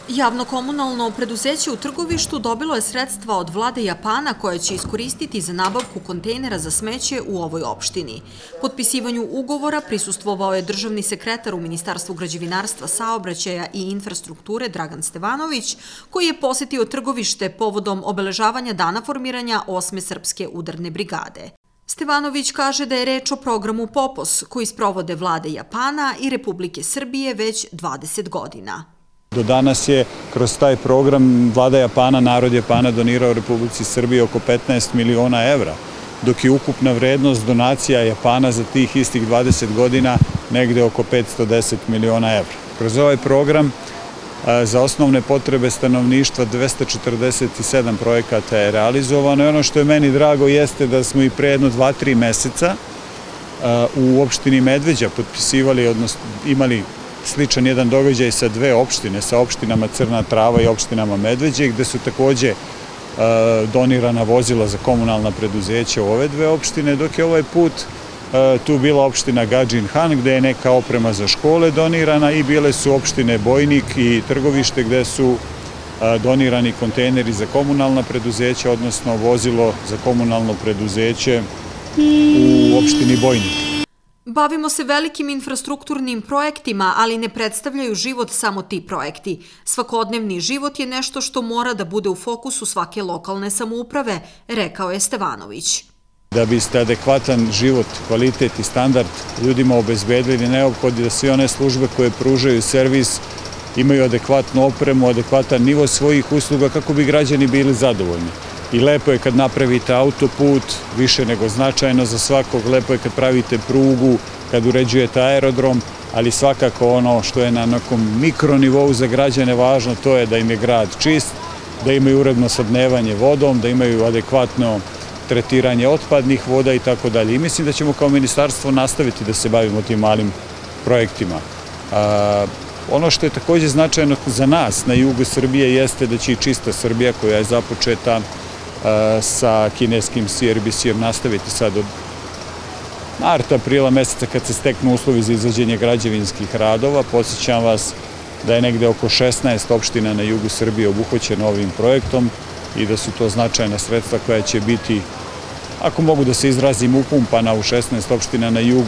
Javno-komunalno preduzeće u Trgovištu dobilo je sredstva od vlade Japana koje će iskoristiti za nabavku kontejnera za smeće u ovoj opštini. Potpisivanju ugovora prisustvovao je državni sekretar u Ministarstvu građevinarstva, saobraćaja i infrastrukture Dragan Stevanović, koji je posetio Trgovište povodom obeležavanja dana formiranja 8. srpske udarne brigade. Stevanović kaže da je reč o programu POPOS koji sprovode vlade Japana i Republike Srbije već 20 godina. Do danas je kroz taj program vlada Japana, narod Japana donirao Republici Srbiji oko 15 miliona evra, dok je ukupna vrednost donacija Japana za tih istih 20 godina negde oko 510 miliona evra. Kroz ovaj program za osnovne potrebe stanovništva 247 projekata je realizovano i ono što je meni drago jeste da smo i pre jedno 2-3 meseca u opštini Medveđa potpisivali, odnosno imali sličan jedan događaj sa dve opštine, sa opštinama Crna Trava i opštinama Medveđe, gde su takođe donirana vozila za komunalna preduzeća u ove dve opštine, dok je ovaj put tu bila opština Gadžin Han, gde je neka oprema za škole donirana i bile su opštine Bojnik i Trgovište, gde su donirani kontejneri za komunalna preduzeća, odnosno vozilo za komunalno preduzeće u opštini Bojnik. Bavimo se velikim infrastrukturnim projektima, ali ne predstavljaju život samo ti projekti. Svakodnevni život je nešto što mora da bude u fokusu svake lokalne samouprave, rekao je Stevanović. Da biste adekvatan život, kvalitet i standard ljudima obezbedili, neophodno da sve one službe koje pružaju servis imaju adekvatnu opremu, adekvatan nivo svojih usluga kako bi građani bili zadovoljni. I lepo je kad napravite autoput, više nego značajno za svakog, lepo je kad pravite prugu, kad uređujete aerodrom, ali svakako ono što je na nekom mikronivou za građane važno, to je da im je grad čist, da imaju uredno snabdevanje vodom, da imaju adekvatno tretiranje otpadnih voda i tako dalje. I mislim da ćemo kao ministarstvo nastaviti da se bavimo tim malim projektima. Ono što je takođe značajno za nas na jugu Srbije jeste da će i čista Srbija, koja je započeta sa kineskim CRBC-em, nastaviti sad od marta, aprila meseca kad se steknu uslovi za izvođenje građevinskih radova. Podsjećam vas da je negde oko 16 opština na jugu Srbije obuhvaćeno ovim projektom i da su to značajna sredstva koja će biti, ako mogu da se izrazim, upumpana u 16 opština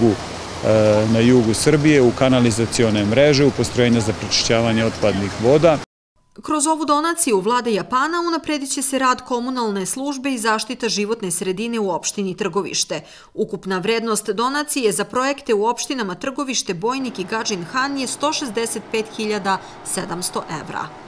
na jugu Srbije, u kanalizacione mreže, u postrojenja za prečišćavanje otpadnih voda. Kroz ovu donaciju vlade Japana unapredit će se rad komunalne službe i zaštita životne sredine u opštini Trgovište. Ukupna vrednost donacije za projekte u opštinama Trgovište, Bojnik i Gadžin Han je 165.700 evra.